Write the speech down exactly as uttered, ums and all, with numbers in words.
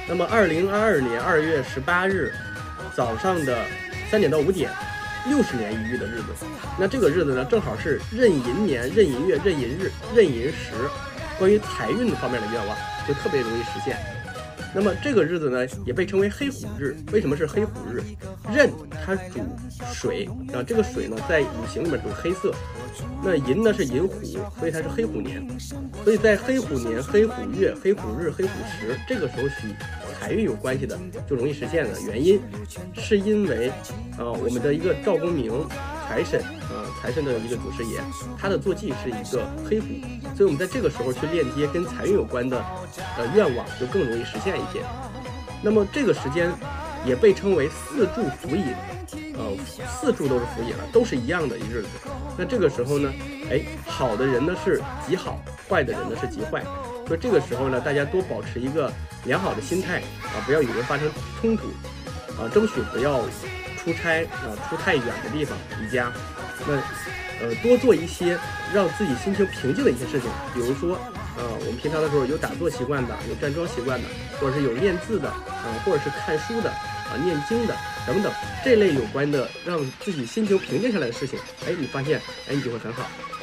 那么二零二二年二月十八日早上的三点到五点，六十年一遇的日子。那这个日子呢，正好是壬寅年、壬寅月、壬寅日、壬寅时，关于财运方面的愿望就特别容易实现。那么这个日子呢，也被称为黑虎日。为什么是黑虎日？壬它主水啊，这个水呢在五行里面主黑色。那寅呢是寅虎，所以它是黑虎年。所以在黑虎年、黑虎月、黑虎日、黑虎时，这个时候与财运有关系的就容易实现了。原因是因为呃我们的一个赵公明财神呃财神的一个祖师爷，他的坐骑是一个黑虎，所以我们在这个时候去链接跟财运有关的呃愿望就更容易实现一些。那么这个时间也被称为四柱辅引，呃，四柱都是辅引了，都是一样的一日子。那这个时候呢，哎，好的人呢是极好，坏的人呢是极坏。所以这个时候呢，大家多保持一个良好的心态啊，不要与人发生冲突啊，争取不要出差啊，出太远的地方离家。那呃，多做一些让自己心情平静的一些事情，比如说。呃，我们平常的时候有打坐习惯的，有站桩习惯的，或者是有练字的，啊、呃，或者是看书的，啊、呃，念经的等等，这类有关的让自己心情平静下来的事情，哎，你发现，哎，你就会很好。